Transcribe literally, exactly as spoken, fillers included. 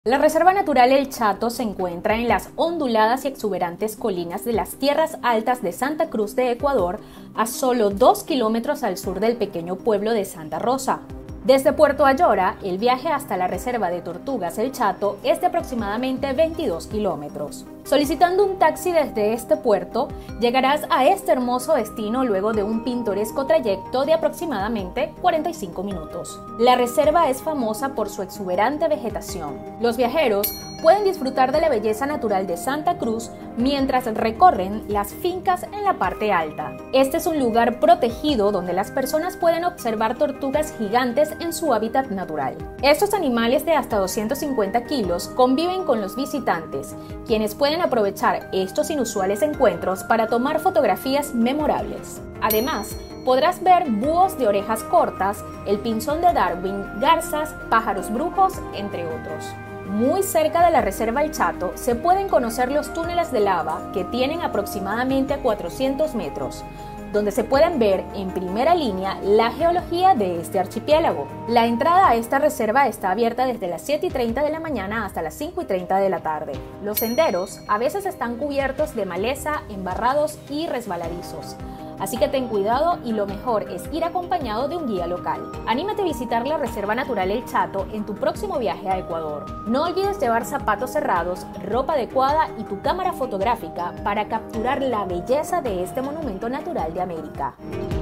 La Reserva Natural El Chato se encuentra en las onduladas y exuberantes colinas de las tierras altas de Santa Cruz de Ecuador, a solo dos kilómetros al sur del pequeño pueblo de Santa Rosa. Desde Puerto Ayora, el viaje hasta la Reserva de Tortugas El Chato es de aproximadamente veintidós kilómetros. Solicitando un taxi desde este puerto, llegarás a este hermoso destino luego de un pintoresco trayecto de aproximadamente cuarenta y cinco minutos. La reserva es famosa por su exuberante vegetación. Los viajeros pueden disfrutar de la belleza natural de Santa Cruz mientras recorren las fincas en la parte alta. Este es un lugar protegido donde las personas pueden observar tortugas gigantes en su hábitat natural. Estos animales de hasta doscientos cincuenta kilos conviven con los visitantes, quienes pueden aprovechar estos inusuales encuentros para tomar fotografías memorables. Además, podrás ver búhos de orejas cortas, el pinzón de Darwin, garzas, pájaros brujos, entre otros. Muy cerca de la Reserva El Chato se pueden conocer los túneles de lava, que tienen aproximadamente cuatrocientos metros, donde se pueden ver en primera línea la geología de este archipiélago. La entrada a esta reserva está abierta desde las siete y treinta de la mañana hasta las cinco y treinta de la tarde. Los senderos a veces están cubiertos de maleza, embarrados y resbaladizos, así que ten cuidado y lo mejor es ir acompañado de un guía local. Anímate a visitar la Reserva Natural El Chato en tu próximo viaje a Ecuador. No olvides llevar zapatos cerrados, ropa adecuada y tu cámara fotográfica para capturar la belleza de este monumento natural de América.